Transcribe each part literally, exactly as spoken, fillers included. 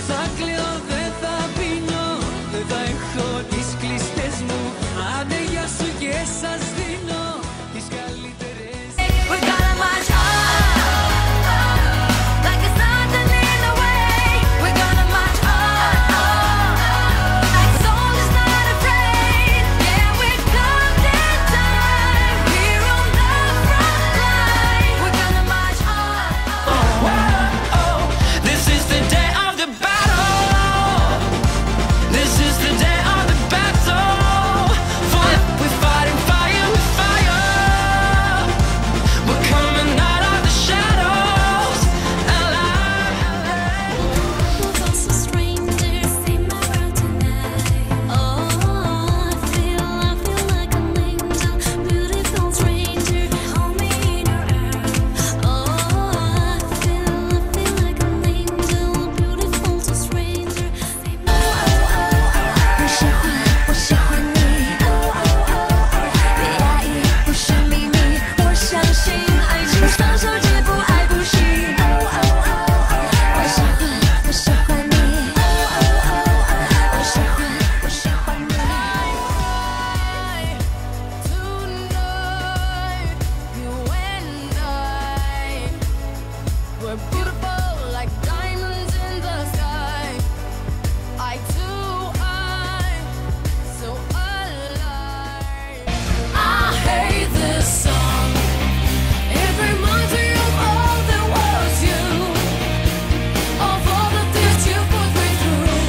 Δεν θα κλαίω, δεν θα πίνω, δεν θα έχω τις κλειστές μου. Άντε γεια σου και σας δίνω τις καλύτερες. We're gonna march on, like there's nothing in the way. We're gonna march on, like soldiers not afraid. Yeah, we're come in time, here on the front line. We're gonna march on. Oh, oh, oh, this is the day of the battle. This is the day of the battle. For we're fighting fire with fire. We're coming out of the shadows alive. Don't so strangers in my world tonight. Oh, I feel, I feel like an angel, beautiful stranger. Hold me in your arms. Oh, I feel, I feel like an angel, beautiful to stranger. Oh, oh, oh, 我喜欢，我喜欢你。哦哦哦，别压抑，不是秘密。我相信爱情，双手接不爱不行。哦哦哦，我喜欢，我喜欢你。哦哦哦，我喜欢，我喜欢你。Tonight, you and I, we're beautiful like diamonds in the sky. Eye to eye, so alive. I hate this song. It reminds me of all that was you, of all the things you put me through.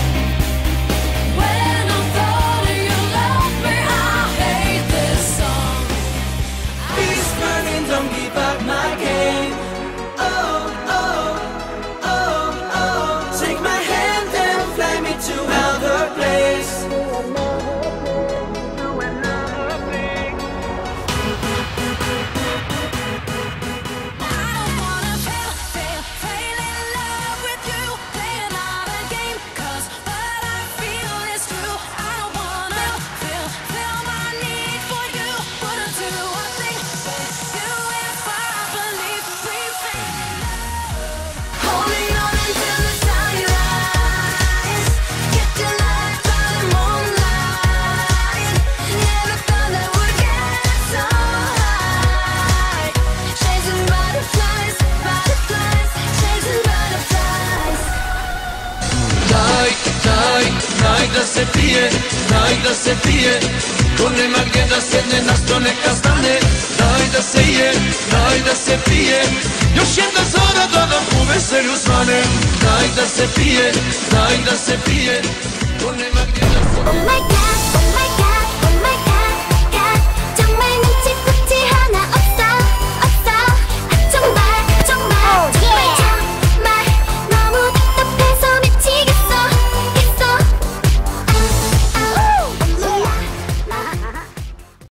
When I thought you loved me, I hate this song. Peace burning, don't give up my game. Oh, oh, oh, oh. Take my hand and fly me to another place. I don't wanna fail, fail, fail in love with you. Playing out a game, 'cause what I feel is true. I don't wanna feel, feel my need for you. Wouldn't do a thing for you if I believe we fell in love. Holding on until the sunrise. Get your light by the moonlight. Never thought that would get so high. Chasing butterflies, butterflies, chasing butterflies. Dai, dai, dai da se pije, dai da se pije. Tu nema gdje da sjedne na sto neka stane. Daj da se je, daj da se pije. Još jedna zora da nam u veselju svane. Daj da se pije, daj da se pije. Tu nema gdje da se... Oh my God.